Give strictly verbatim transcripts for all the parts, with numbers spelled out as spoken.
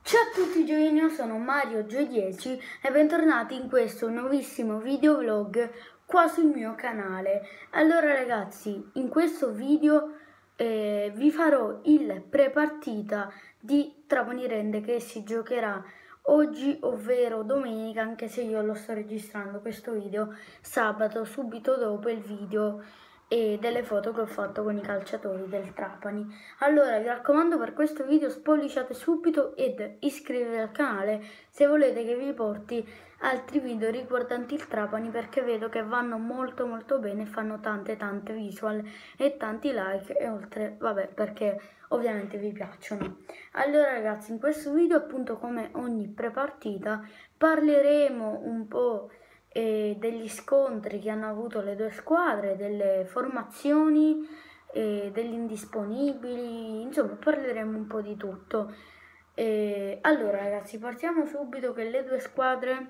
Ciao a tutti gioielli, io sono Mario Gio dieci e bentornati in questo nuovissimo videovlog qua sul mio canale. Allora ragazzi, in questo video eh, vi farò il pre-partita di Trapani Rende che si giocherà oggi, ovvero domenica, anche se io lo sto registrando questo video sabato, subito dopo il video e delle foto che ho fatto con i calciatori del Trapani. Allora vi raccomando, per questo video spolliciate subito ed iscrivetevi al canale se volete che vi porti altri video riguardanti il Trapani, perché vedo che vanno molto molto bene, fanno tante tante visual e tanti like, e oltre, vabbè, perché ovviamente vi piacciono. Allora ragazzi, in questo video, appunto, come ogni pre-partita, parleremo un po' e degli scontri che hanno avuto le due squadre, delle formazioni, e degli indisponibili, insomma parleremo un po' di tutto. E allora ragazzi, partiamo subito che le due squadre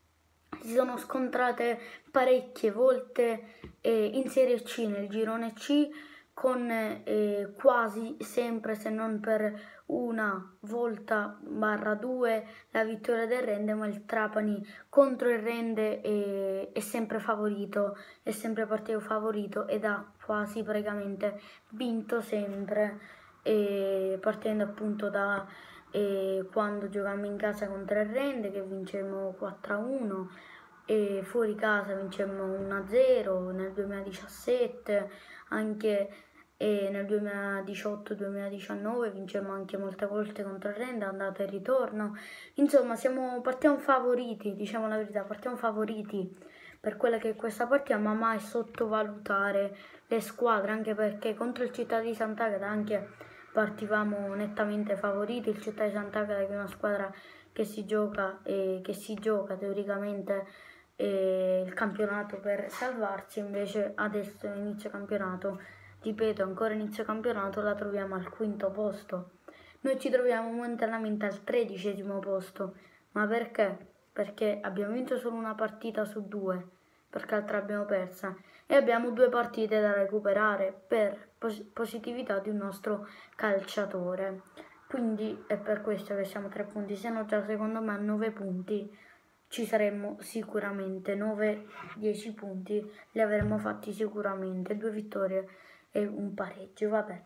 si sono scontrate parecchie volte eh, in Serie C, nel girone C, con eh, quasi sempre, se non per una volta barra due, la vittoria del Rende, ma il Trapani contro il Rende è, è sempre favorito, è sempre partito favorito ed ha quasi praticamente vinto sempre, eh, partendo appunto da eh, quando giocammo in casa contro il Rende che vincemmo quattro a uno, e fuori casa vincemmo uno a zero nel duemiladiciassette, anche e nel duemiladiciotto duemiladiciannove vincemmo anche molte volte contro il Rende, andata e ritorno. Insomma, siamo, partiamo favoriti, diciamo la verità, partiamo favoriti per quella che è questa partita, ma mai sottovalutare le squadre, anche perché contro il Città di Sant'Agata anche partivamo nettamente favoriti. Il Città di Sant'Agata è una squadra che si gioca e che si gioca teoricamente eh, il campionato per salvarsi, invece adesso inizio campionato, ripeto, ancora inizio campionato, la troviamo al quinto posto. Noi ci troviamo momentaneamente al tredicesimo posto. Ma perché? Perché abbiamo vinto solo una partita su due, perché l'altra abbiamo persa, e abbiamo due partite da recuperare per pos- positività di un nostro calciatore. Quindi è per questo che siamo a tre punti, se no già secondo me a nove punti ci saremmo sicuramente, nove dieci punti li avremmo fatti sicuramente, due vittorie e un pareggio, vabbè.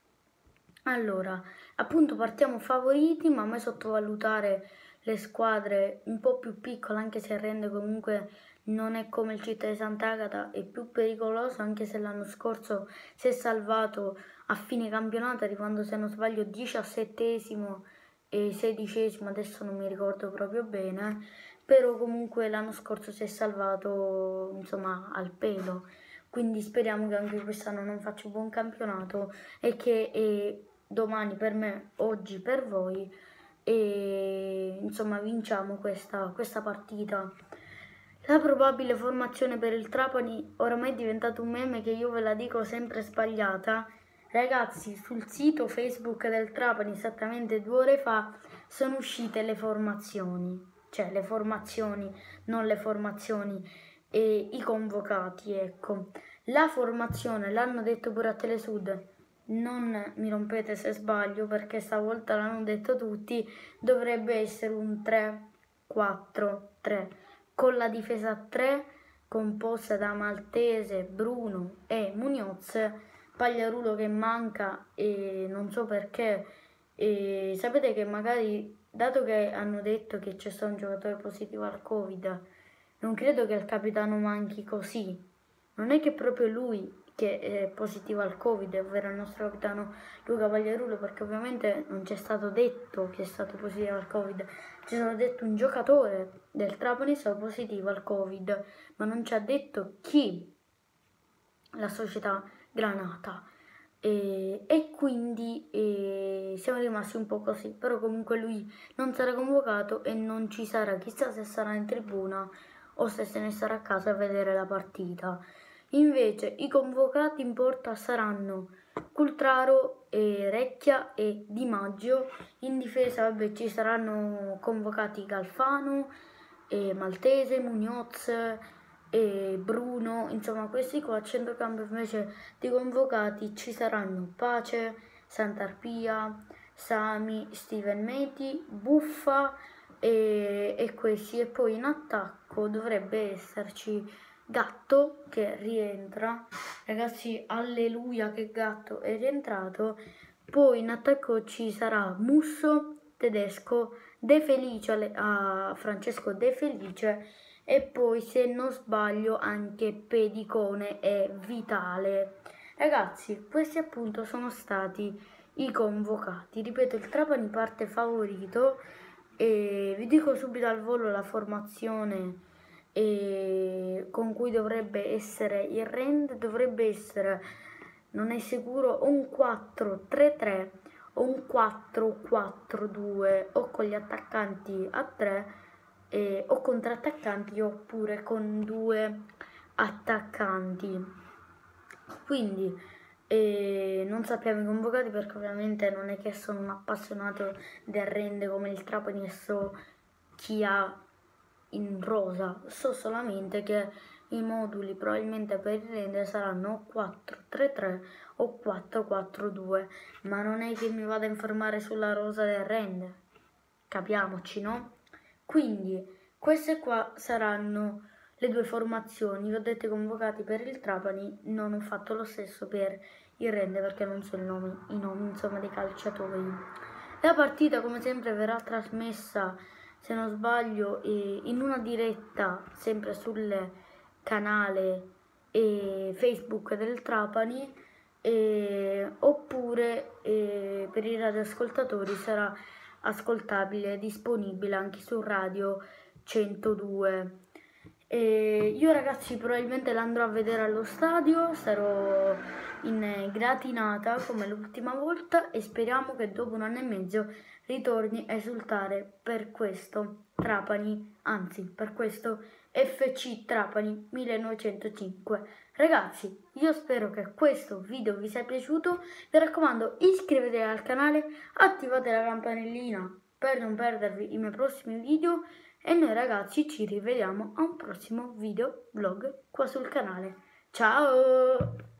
Allora, appunto partiamo favoriti, ma mai sottovalutare le squadre un po' più piccole, anche se Rende comunque non è come il Città di Sant'Agata, è più pericoloso, anche se l'anno scorso si è salvato a fine campionato, arrivando, se non sbaglio, diciassettesimo e sedicesimo, adesso non mi ricordo proprio bene, però comunque l'anno scorso si è salvato, insomma, al pelo. Quindi speriamo che anche quest'anno non faccia un buon campionato e che eh, domani per me, oggi per voi, e insomma vinciamo questa, questa partita. La probabile formazione per il Trapani oramai è diventato un meme che io ve la dico sempre sbagliata. Ragazzi, sul sito Facebook del Trapani esattamente due ore fa sono uscite le formazioni, cioè le formazioni, non le formazioni, e i convocati, ecco. La formazione, l'hanno detto pure a Telesud, non mi rompete se sbaglio perché stavolta l'hanno detto tutti, dovrebbe essere un tre quattro tre, con la difesa a tre composta da Maltese, Bruno e Munoz, Pagliarulo che manca e non so perché. E sapete che magari, dato che hanno detto che c'è stato un giocatore positivo al Covid, non credo che il capitano manchi così. Non è che proprio lui che è positivo al Covid, ovvero il nostro capitano Luca Pagliarulo, perché ovviamente non c'è stato detto che è stato positivo al Covid, ci sono detto un giocatore del Trapani è stato positivo al Covid, ma non ci ha detto chi, la società Granata. E, e quindi e siamo rimasti un po' così, però comunque lui non sarà convocato e non ci sarà, chissà se sarà in tribuna o se se ne starà a casa a vedere la partita. Invece i convocati in porta saranno Cultraro, e Recchia e Di Maggio. In difesa vabbè, ci saranno convocati Galfano, e Maltese, Munoz e Bruno, insomma questi qua. A centrocampo invece di convocati ci saranno Pace, Sant'Arpia, Sami, Steven Meti, Buffa e, e questi, e poi in attacco dovrebbe esserci Gatto che rientra. Ragazzi, alleluia che Gatto è rientrato. Poi in attacco ci sarà Musso, Tedesco, De Felice a Francesco De Felice e poi, se non sbaglio, anche Pedicone e Vitale. Ragazzi, questi appunto sono stati i convocati. Ripeto, il Trapani parte favorito e vi dico subito al volo la formazione e con cui dovrebbe essere il rend. Dovrebbe essere, non è sicuro, un quattro tre tre o un quattro quattro due, o con gli attaccanti a tre eh, o contrattaccanti oppure con due attaccanti. Quindi eh, non sappiamo i convocati perché ovviamente non è che sono un appassionato del rende come il Trapani e so chi ha in rosa. So solamente che i moduli probabilmente per il rende saranno quattro tre tre o quattro quattro due, ma non è che mi vado a informare sulla rosa del rende, capiamoci, no? Quindi queste qua saranno le due formazioni. Vi ho detto i convocati per il Trapani, non ho fatto lo stesso per il rende perché non so il nome, i nomi insomma dei calciatori. La partita come sempre verrà trasmessa, se non sbaglio, eh, in una diretta sempre sul canale eh, Facebook del Trapani, eh, oppure eh, per i radioascoltatori sarà ascoltabile, disponibile anche su Radio centodue. E io ragazzi probabilmente l'andrò a vedere allo stadio, sarò in gratinata come l'ultima volta e speriamo che dopo un anno e mezzo ritorni a esultare per questo Trapani, anzi per questo F C Trapani millenovecentocinque. Ragazzi, io spero che questo video vi sia piaciuto, vi raccomando iscrivetevi al canale, attivate la campanellina per non perdervi i miei prossimi video e noi ragazzi ci rivediamo a un prossimo video vlog qua sul canale. Ciao!